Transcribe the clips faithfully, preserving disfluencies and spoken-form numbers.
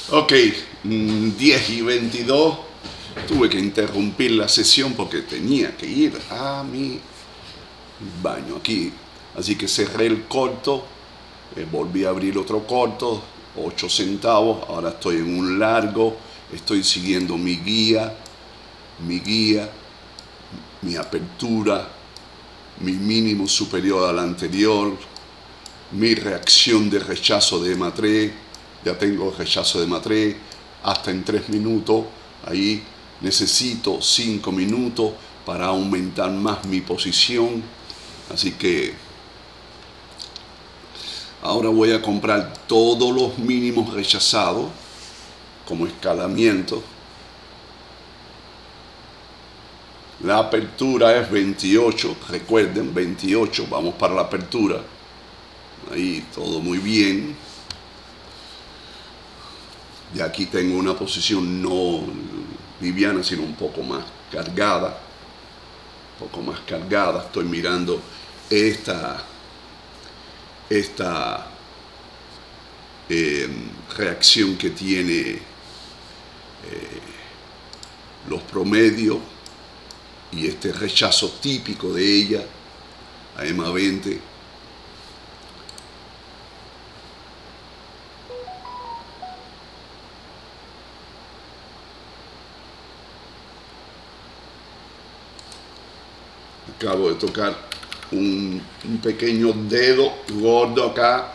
Ok, diez y veintidós. Tuve que interrumpir la sesión porque tenía que ir a mi baño aquí. Así que cerré el corto, eh, volví a abrir otro corto, ocho centavos. Ahora estoy en un largo, estoy siguiendo mi guía, mi guía, mi apertura, mi mínimo superior al anterior, mi reacción de rechazo de EMA tres. Ya tengo rechazo de EMA tres hasta en tres minutos. Ahí necesito cinco minutos para aumentar más mi posición. Así que ahora voy a comprar todos los mínimos rechazados como escalamiento. La apertura es veintiocho, recuerden, veintiocho, vamos para la apertura. Ahí todo muy bien. Y aquí tengo una posición no liviana, sino un poco más cargada. Un poco más cargada. Estoy mirando esta, esta eh, reacción que tiene eh, los promedios y este rechazo típico de ella a EMA veinte. Acabo de tocar un, un pequeño dedo gordo acá.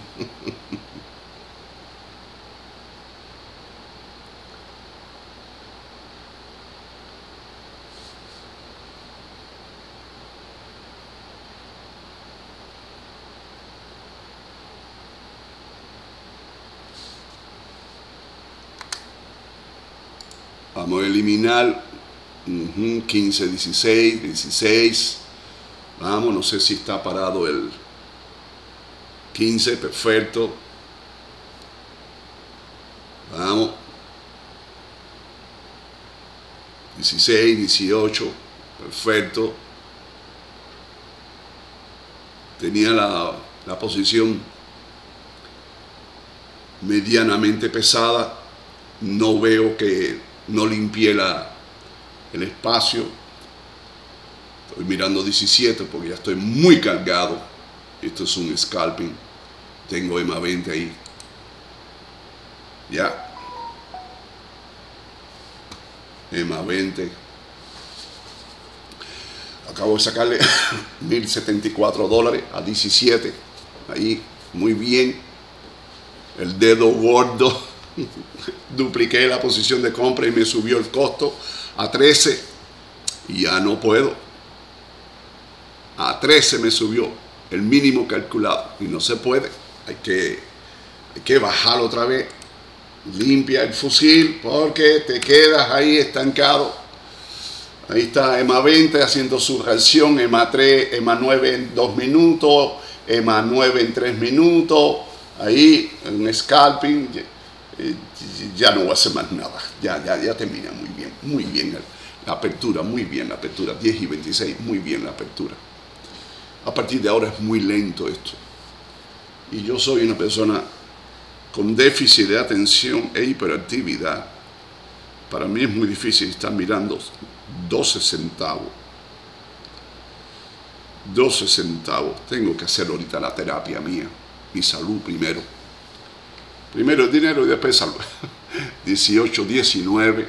Vamos a eliminar uh-huh, quince, dieciséis, dieciséis. Vamos, no sé si está parado el quince, perfecto. Vamos. dieciséis, dieciocho, perfecto. Tenía la, la posición medianamente pesada. No veo que no limpié la, el espacio. Estoy mirando diecisiete porque ya estoy muy cargado. Esto es un scalping. Tengo EMA veinte ahí. Ya. EMA veinte. Acabo de sacarle mil setenta y cuatro dólares a diecisiete. Ahí, muy bien. El dedo gordo. Dupliqué la posición de compra y me subió el costo a trece. Y ya no puedo. A trece me subió el mínimo calculado. Y no se puede. Hay que, hay que bajarlo otra vez. Limpia el fusil porque te quedas ahí estancado. Ahí está EMA veinte haciendo su reacción, EMA tres, EMA nueve en dos minutos, EMA nueve en tres minutos. Ahí un scalping. Ya no voy a hacer más nada. Ya, ya, ya termina muy bien. Muy bien la apertura, muy bien la apertura. diez y veintiséis, muy bien la apertura. A partir de ahora es muy lento esto. Y yo soy una persona con déficit de atención e hiperactividad. Para mí es muy difícil estar mirando doce centavos. doce centavos. Tengo que hacer ahorita la terapia mía. Mi salud primero. Primero el dinero y después salud. dieciocho, diecinueve.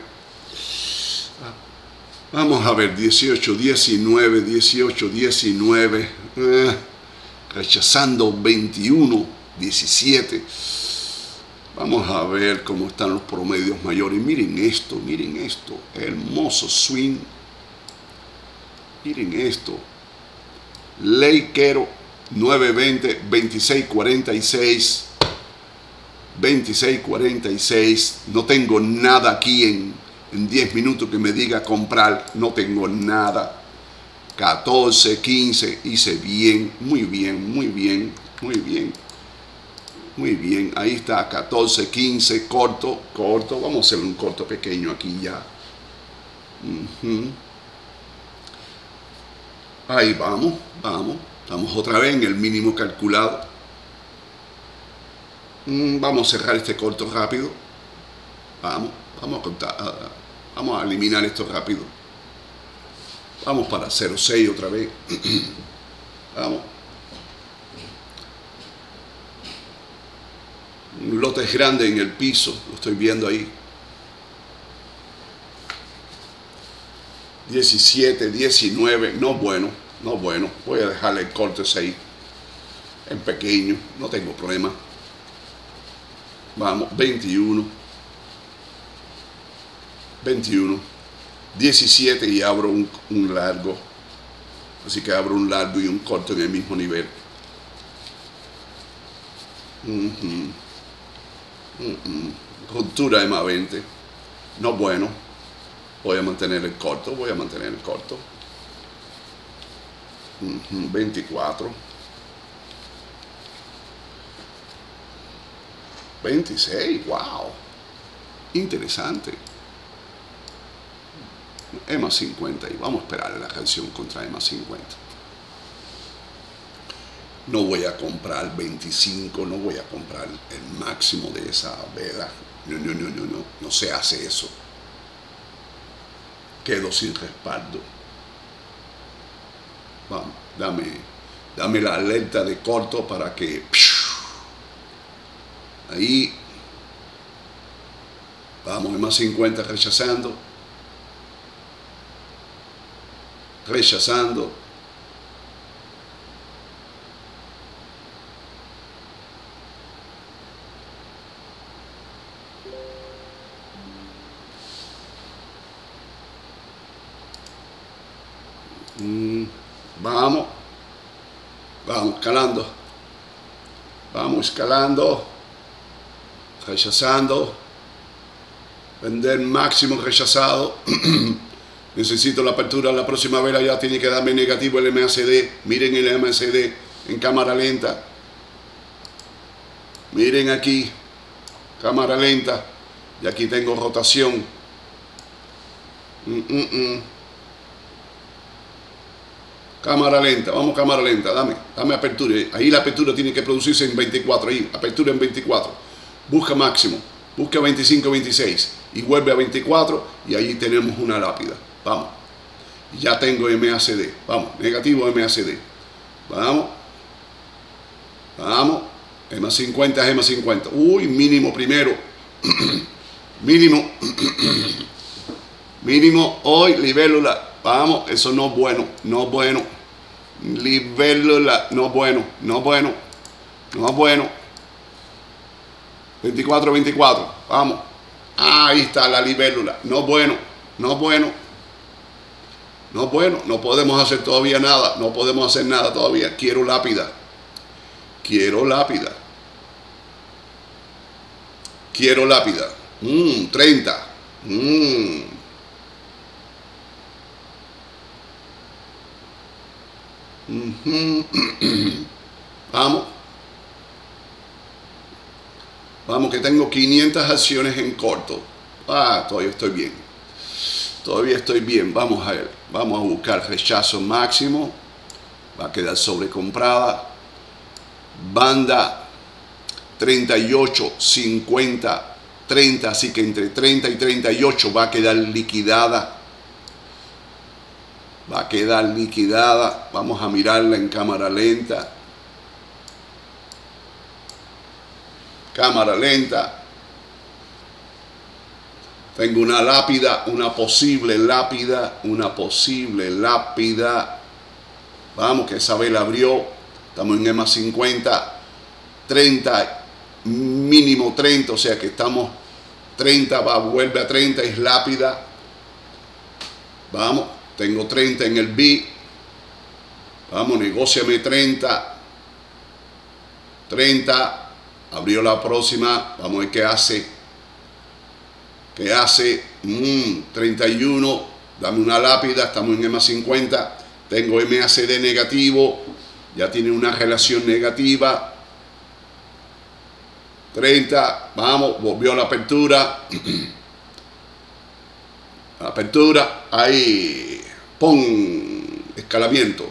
Vamos a ver, dieciocho, diecinueve, dieciocho, diecinueve. Eh, rechazando veintiuno, diecisiete. Vamos a ver cómo están los promedios mayores. Miren esto, miren esto. Hermoso swing. Miren esto. Leikero, nueve veinte, veintiséis cuarenta y seis. veintiséis cuarenta y seis. No tengo nada aquí en, en diez minutos que me diga comprar. No tengo nada. catorce, quince. Hice bien, muy bien, muy bien, muy bien. Muy bien, ahí está, catorce, quince, corto, corto. Vamos a hacer un corto pequeño aquí ya. Uh-huh. Ahí vamos, vamos. Estamos otra vez en el mínimo calculado. Mm, vamos a cerrar este corto rápido. Vamos, vamos a contar, vamos a eliminar esto rápido. Vamos para cero punto seis otra vez. Vamos. Un lote grande en el piso, lo estoy viendo ahí. diecisiete, diecinueve, no bueno, no bueno. Voy a dejarle el corte seis en pequeño, no tengo problema. Vamos, veintiuno, veintiuno, diecisiete y abro un, un largo. Así que abro un largo y un corto en el mismo nivel. Uh-huh. Uh-uh. Ruptura de más veinte, no bueno. Voy a mantener el corto, voy a mantener el corto. Uh-huh. veinticuatro, veintiséis, wow, interesante. E más cincuenta y vamos a esperar la reacción contra E más cincuenta. No voy a comprar veinticinco, no voy a comprar el máximo de esa vela. No, no, no, no, no, no se hace eso. Quedo sin respaldo. Vamos, dame, dame la alerta de corto para que ahí vamos, E más cincuenta rechazando, rechazando. Mm, vamos, vamos escalando, vamos escalando, rechazando, vender máximo rechazado. Necesito la apertura, la próxima vela ya tiene que darme negativo el M A C D. Miren el M A C D en cámara lenta, miren aquí, cámara lenta, y aquí tengo rotación. Mm, mm, mm. Cámara lenta, vamos cámara lenta, dame, dame apertura. Ahí la apertura tiene que producirse en veinticuatro, ahí, apertura en veinticuatro. Busca máximo, busca veinticinco, veintiséis y vuelve a veinticuatro y ahí tenemos una lápida. Vamos, ya tengo M A C D, vamos, negativo M A C D. Vamos, vamos, E más cincuenta, E más cincuenta. Uy, mínimo primero, mínimo, mínimo, hoy, libélula. Vamos, eso no es bueno, no es bueno. Libélula, no es bueno, no es bueno, no es bueno. veinticuatro, veinticuatro, vamos. Ahí está la libélula, no es bueno, no es bueno. No es bueno, no podemos hacer todavía nada, no podemos hacer nada todavía. Quiero lápida, quiero lápida. Quiero lápida. Mmm, treinta. Mmm. Uh-huh. Vamos. Vamos, que tengo quinientas acciones en corto. Ah, todavía estoy bien. Todavía estoy bien. Vamos a ver. Vamos a buscar rechazo máximo. Va a quedar sobrecomprada. Banda treinta y ocho, cincuenta, treinta. Así que entre treinta y treinta y ocho va a quedar liquidada. Va a quedar liquidada. Vamos a mirarla en cámara lenta. Cámara lenta. Tengo una lápida, una posible lápida, una posible lápida. Vamos, que esa vela abrió. Estamos en E más cincuenta. treinta, mínimo treinta, o sea que estamos treinta, va, vuelve a treinta, es lápida. Vamos. Tengo treinta en el B. Vamos, negóciame treinta. treinta. Abrió la próxima. Vamos a ver qué hace. ¿Qué hace? Mm, treinta y uno. Dame una lápida. Estamos en E más cincuenta. Tengo M A C D negativo. Ya tiene una relación negativa. treinta. Vamos. Volvió a la apertura. Apertura. Ahí. ¡Pum! Escalamiento.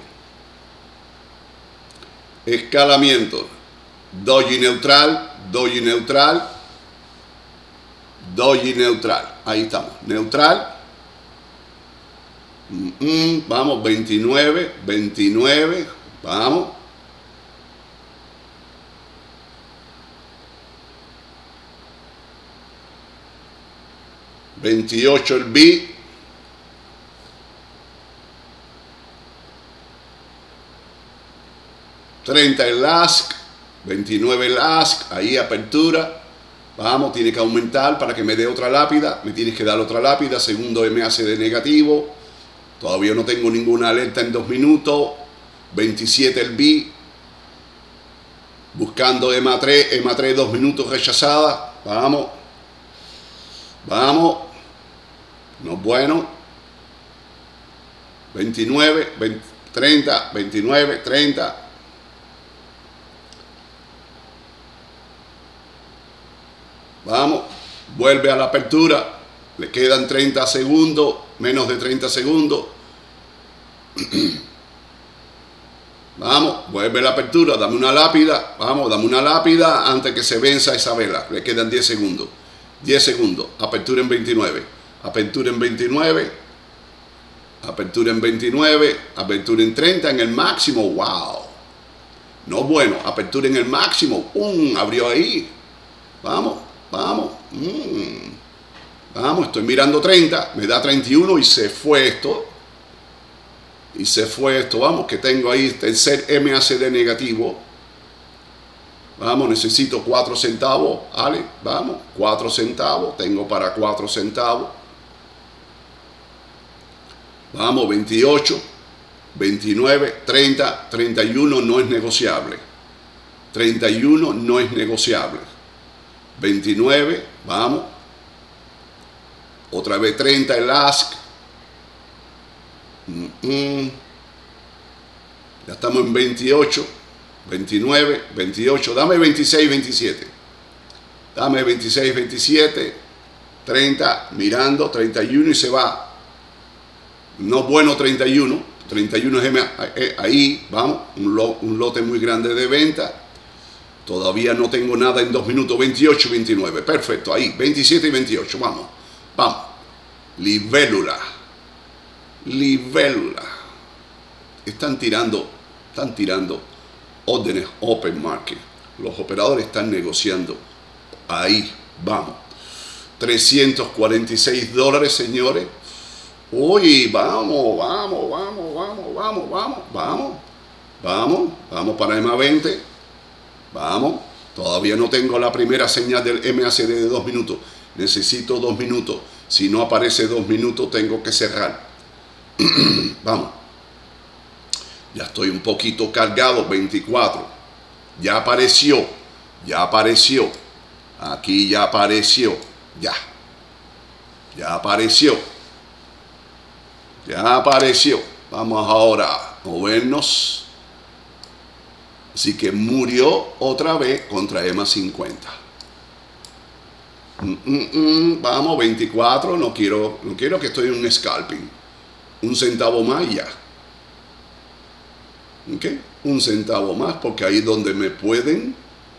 Escalamiento. Doji neutral. Doji neutral. Doji neutral. Ahí estamos. Neutral. Mm -mm. Vamos, veintinueve, veintinueve. Vamos. veintiocho el B. treinta el ask. veintinueve el ask. Ahí apertura. Vamos, tiene que aumentar para que me dé otra lápida. Me tienes que dar otra lápida. Segundo M A C D negativo. Todavía no tengo ninguna alerta en dos minutos. veintisiete el B. Buscando E M A tres. E M A tres dos minutos rechazada. Vamos. Vamos. No es bueno. veintinueve, veinte, treinta, veintinueve, treinta. Vamos. Vuelve a la apertura. Le quedan treinta segundos. Menos de treinta segundos. Vamos. Vuelve a la apertura. Dame una lápida. Vamos. Dame una lápida antes que se venza esa vela. Le quedan diez segundos. diez segundos. Apertura en veintinueve. Apertura en veintinueve. Apertura en veintinueve. Apertura en treinta en el máximo. Wow. No bueno. Apertura en el máximo. ¡Pum! Abrió ahí. Vamos. Vamos. Mm. Vamos. Estoy mirando treinta. Me da treinta y uno y se fue esto. Y se fue esto. Vamos. Que tengo ahí tercer M A C D negativo. Vamos, necesito cuatro centavos, Ale, vamos, cuatro centavos, tengo para cuatro centavos. Vamos, veintiocho, veintinueve, treinta, treinta y uno no es negociable. treinta y uno no es negociable. veintinueve, vamos. Otra vez treinta el ask. Mm -mm. Ya estamos en veintiocho. veintinueve, veintiocho, dame veintiséis, veintisiete. Dame veintiséis, veintisiete. treinta, mirando, treinta y uno y se va. No bueno treinta y uno. treinta y uno es ahí, vamos, un, lo, un lote muy grande de venta. Todavía no tengo nada en dos minutos. veintiocho, veintinueve, perfecto, ahí, veintisiete y veintiocho, vamos, vamos. Libélula. Libélula. Están tirando, están tirando órdenes open market. Los operadores están negociando. Ahí, vamos. trescientos cuarenta y seis dólares, señores. Uy, vamos, vamos, vamos, vamos, vamos, vamos, vamos. Vamos, vamos para M A veinte. Vamos. Todavía no tengo la primera señal del M A C D de dos minutos. Necesito dos minutos. Si no aparece dos minutos, tengo que cerrar. Vamos. Ya estoy un poquito cargado, veinticuatro. Ya apareció, ya apareció. Aquí ya apareció, ya. Ya apareció. Ya apareció. Vamos ahora a movernos. Así que murió otra vez contra E M A cincuenta. Mm, mm, mm. Vamos, veinticuatro. No quiero, no quiero que estoy en un scalping. Un centavo más ya. ¿Okay? Un centavo más porque ahí es donde me pueden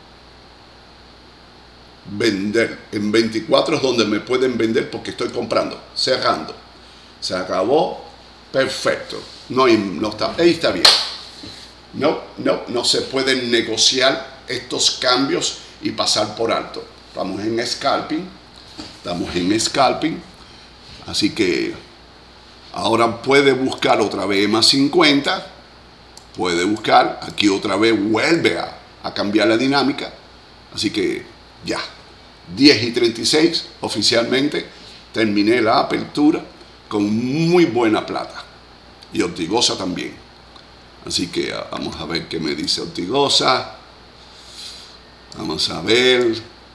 vender. En veinticuatro es donde me pueden vender porque estoy comprando, cerrando. Se acabó, perfecto. No, no está, ahí está bien. No, no, no se pueden negociar estos cambios y pasar por alto. Estamos en scalping, estamos en scalping, así que ahora puede buscar otra vez E M A cincuenta. Puede buscar, aquí otra vez vuelve a, a cambiar la dinámica. Así que ya, diez y treinta y seis oficialmente terminé la apertura con muy buena plata. Y Ortigosa también. Así que vamos a ver qué me dice Ortigosa. Vamos a ver.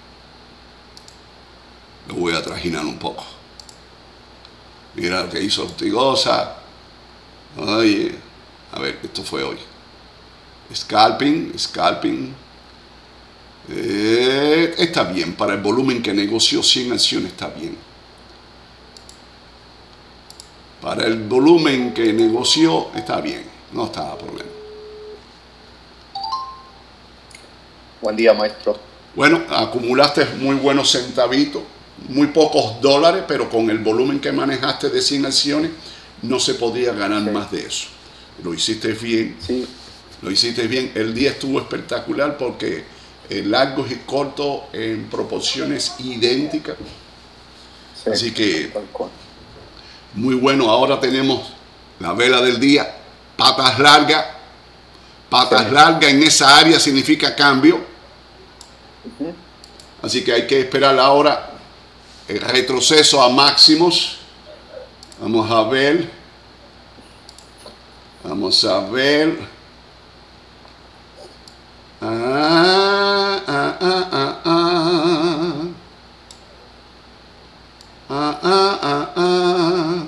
Lo voy a trajinar un poco. Mira lo que hizo Ortigosa. Oye. A ver, esto fue hoy. Scalping, scalping. Eh, está bien. Para el volumen que negoció cien acciones está bien. Para el volumen que negoció está bien. No está problema. Buen día, maestro. Bueno, acumulaste muy buenos centavitos. muy pocos dólares, pero con el volumen que manejaste de cien acciones, no se podía ganar sí. más de eso. Lo hiciste bien, sí. lo hiciste bien. El día estuvo espectacular porque eh, largos y cortos en proporciones idénticas. Sí, así que muy bueno. Ahora tenemos la vela del día, patas largas. Patas sí. largas en esa área significa cambio. Uh-huh. Así que hay que esperar ahora el retroceso a máximos. Vamos a ver. Vamos a ver. Ah, ah, ah, ah, ah. Ah, ah, ah, ah.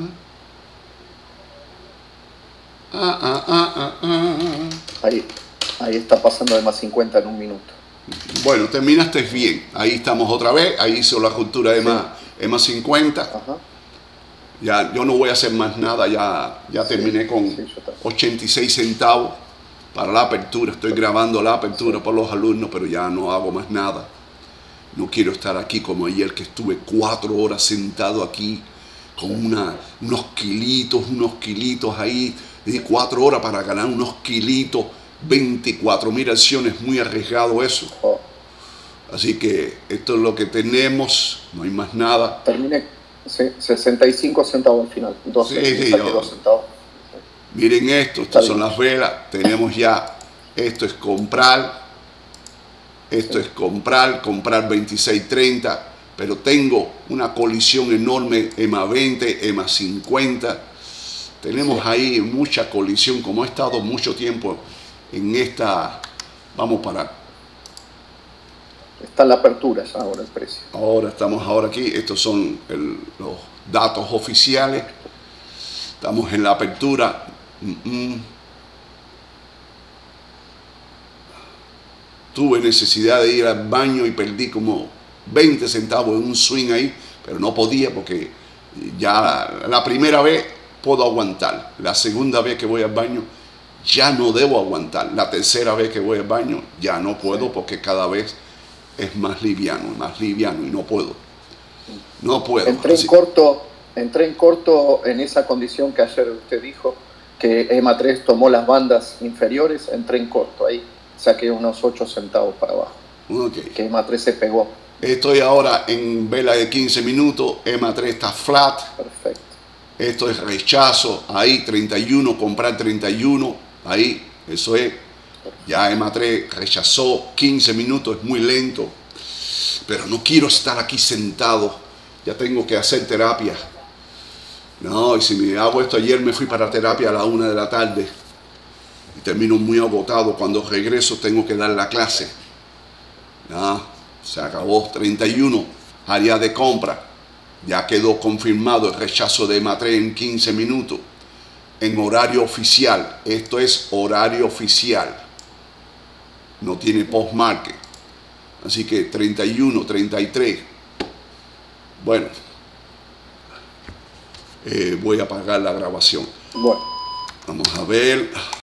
Ah, ah, ah, ah, ah. Ahí, ahí está pasando de más cincuenta en un minuto. Bueno, terminaste bien. Ahí estamos otra vez. Ahí hizo la cultura de, sí. más, de más cincuenta. Ajá. Ya, yo no voy a hacer más nada. Ya, ya sí, terminé con sí, ochenta y seis centavos para la apertura. Estoy grabando la apertura sí. por los alumnos, pero ya no hago más nada. No quiero estar aquí como ayer, que estuve cuatro horas sentado aquí con una, unos kilitos, unos kilitos ahí. De cuatro horas para ganar unos kilitos, veinticuatro mil acciones, muy arriesgado eso. Oh. Así que esto es lo que tenemos, no hay más nada. Terminé sí, sesenta y cinco centavos al final, doce, sí, sí, yo, centavos. Miren esto, estas son las velas, tenemos ya, esto es comprar, esto sí. es comprar, comprar veintiséis treinta, pero tengo una colisión enorme, E M A veinte, E M A cincuenta. Tenemos sí. ahí mucha colisión, como he estado mucho tiempo en esta, vamos para... Está en la apertura ahora el precio. Ahora estamos ahora aquí, estos son el, los datos oficiales. Estamos en la apertura. Mm-mm. Tuve necesidad de ir al baño y perdí como veinte centavos en un swing ahí, pero no podía porque ya la primera vez puedo aguantar. La segunda vez que voy al baño ya no debo aguantar. La tercera vez que voy al baño ya no puedo porque cada vez es más liviano, más liviano y no puedo. No puedo. Entré en, corto, entré en corto en esa condición que ayer usted dijo, que E M A tres tomó las bandas inferiores, entré en corto ahí. Saqué unos ocho centavos para abajo. Okay. Que E M A tres se pegó. Estoy ahora en vela de quince minutos, E M A tres está flat. Perfecto. Esto es rechazo, ahí treinta y uno, comprar treinta y uno, ahí, eso es. Ya E M A tres rechazó quince minutos, es muy lento. Pero no quiero estar aquí sentado, ya tengo que hacer terapia. No, y si me hago esto, ayer me fui para terapia a la una de la tarde. Y termino muy agotado, cuando regreso tengo que dar la clase. No, se acabó, treinta y uno, área de compra. Ya quedó confirmado el rechazo de E M A tres en quince minutos, en horario oficial. Esto es horario oficial, no tiene post-market. Así que treinta y uno, treinta y tres. Bueno, eh, voy a apagar la grabación. Bueno. Vamos a ver.